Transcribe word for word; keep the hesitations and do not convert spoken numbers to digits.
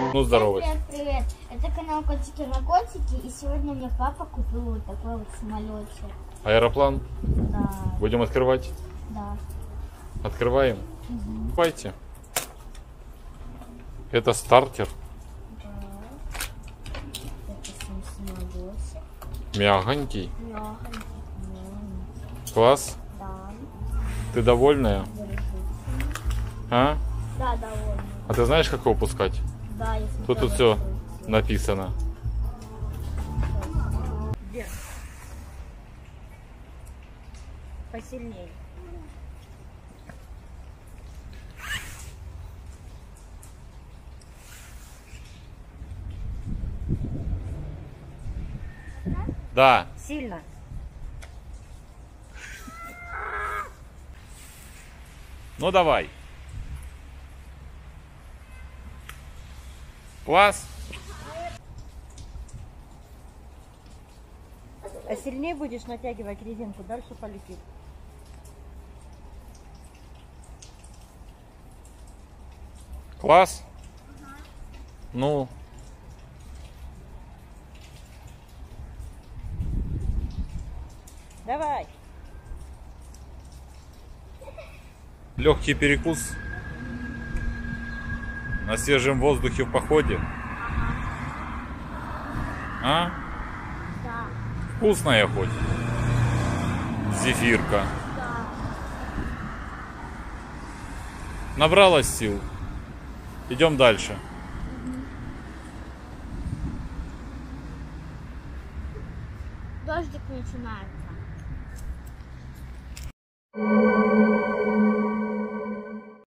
Ну, здоровайся. Привет, привет. Это канал Котики на Котики. И сегодня мне папа купил вот такой вот самолетик. Аэроплан? Да. Будем открывать? Да. Открываем? Угу. Давайте. Это стартер. Да. Это самолетик. Мягонький. Мягонький. Класс. Да. Ты довольная? А? Да, довольна. А ты знаешь, как его пускать? Да, я Тут тут все написано. Вверх. Посильнее. Да. Сильно. Ну давай. Класс. А сильнее будешь натягивать резинку, дальше полетит. Класс. Ну. Давай. Легкий перекус на свежем воздухе в походе. А? Да. Вкусная хоть? Зефирка. Да. Набралась сил. Идем дальше. Дождик начинается.